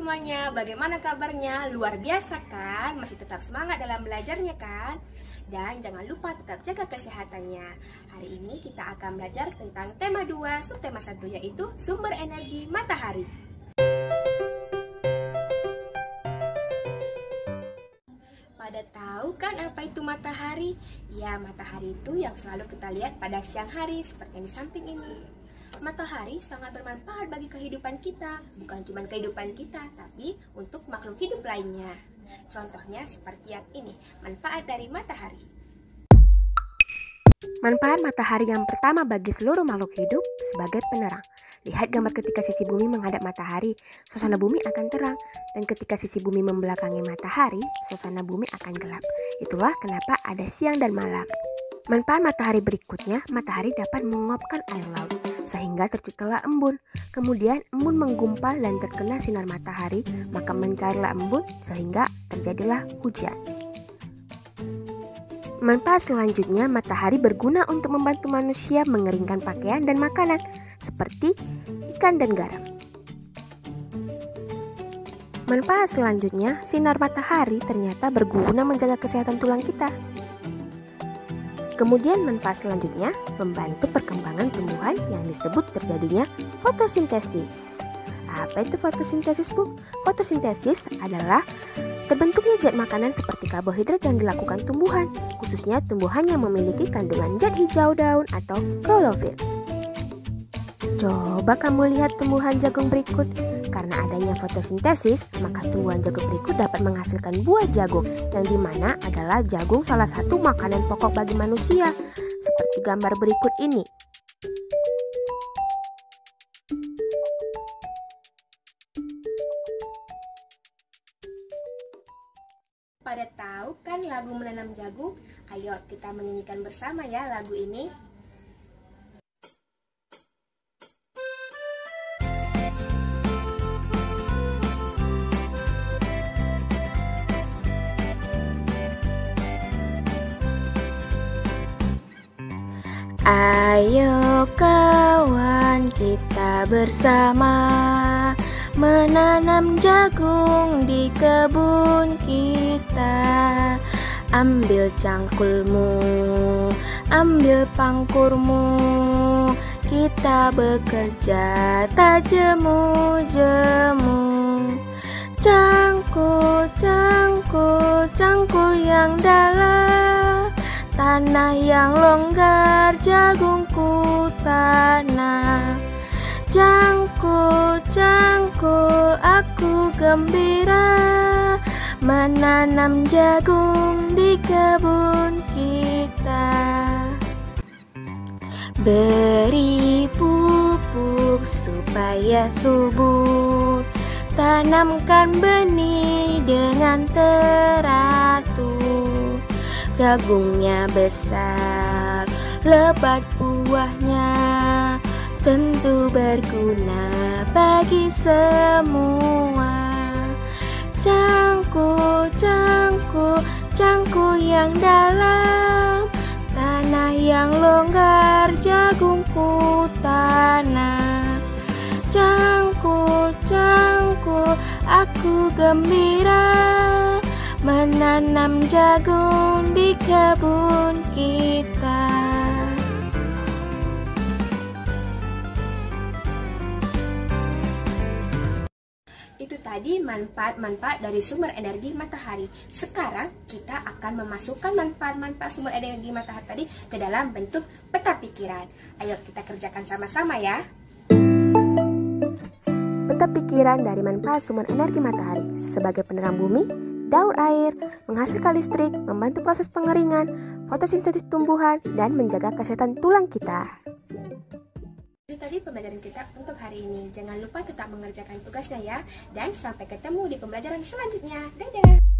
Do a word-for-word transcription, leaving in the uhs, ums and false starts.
semuanya, bagaimana kabarnya? Luar biasa kan? Masih tetap semangat dalam belajarnya kan? Dan jangan lupa tetap jaga kesehatannya. Hari ini kita akan belajar tentang tema dua, subtema satu, yaitu sumber energi matahari. Pada tahu kan apa itu matahari? Ya, matahari itu yang selalu kita lihat pada siang hari, seperti yang di samping ini. Matahari sangat bermanfaat bagi kehidupan kita, bukan cuma kehidupan kita, tapi untuk makhluk hidup lainnya. Contohnya seperti yang ini, manfaat dari matahari. Manfaat matahari yang pertama bagi seluruh makhluk hidup sebagai penerang. Lihat gambar ketika sisi bumi menghadap matahari, suasana bumi akan terang. Dan ketika sisi bumi membelakangi matahari, suasana bumi akan gelap. Itulah kenapa ada siang dan malam. Manfaat matahari berikutnya, matahari dapat menguapkan air laut, sehingga terciptalah embun. Kemudian embun menggumpal dan terkena sinar matahari, maka mencairlah embun sehingga terjadilah hujan. Manfaat selanjutnya, matahari berguna untuk membantu manusia mengeringkan pakaian dan makanan, seperti ikan dan garam. Manfaat selanjutnya, sinar matahari ternyata berguna menjaga kesehatan tulang kita. Kemudian manfaat selanjutnya, membantu perkembangan tumbuhan yang disebut terjadinya fotosintesis. Apa itu fotosintesis, Bu? Fotosintesis adalah terbentuknya zat makanan seperti karbohidrat yang dilakukan tumbuhan, khususnya tumbuhan yang memiliki kandungan zat hijau daun atau klorofil. Coba kamu lihat tumbuhan jagung berikut. Karena adanya fotosintesis, maka tumbuhan jagung berikut dapat menghasilkan buah jagung, yang dimana adalah jagung salah satu makanan pokok bagi manusia, seperti gambar berikut ini. Pada tahu kan lagu menanam jagung? Ayo kita menyanyikan bersama ya lagu ini. Ayo kawan, kita bersama menanam jagung di kebun kita. Ambil cangkulmu, ambil pangkurmu, kita bekerja tak jemu-jemu. Cangkul, cangkul, cangkul yang dalam, tanah yang longgar jagungku tanam. Cangkul, cangkul, aku gembira menanam jagung di kebun kita. Beri pupuk supaya subur, tanamkan benih dengan teratur. Jagungnya besar, lebat buahnya, tentu berguna bagi semua. Cangkul, cangkul, cangkul yang dalam, tanah yang longgar jagungku tanam. Cangkul, cangkul, aku gembira menanam jagung di kebun kita. Itu tadi manfaat-manfaat dari sumber energi matahari. Sekarang kita akan memasukkan manfaat-manfaat sumber energi matahari tadi ke dalam bentuk peta pikiran. Ayo kita kerjakan sama-sama ya. Peta pikiran dari manfaat sumber energi matahari sebagai penerang bumi, daur air, menghasilkan listrik, membantu proses pengeringan, fotosintesis tumbuhan, dan menjaga kesehatan tulang kita. Itu tadi pembelajaran kita untuk hari ini. Jangan lupa tetap mengerjakan tugasnya ya. Dan sampai ketemu di pembelajaran selanjutnya. Dadah!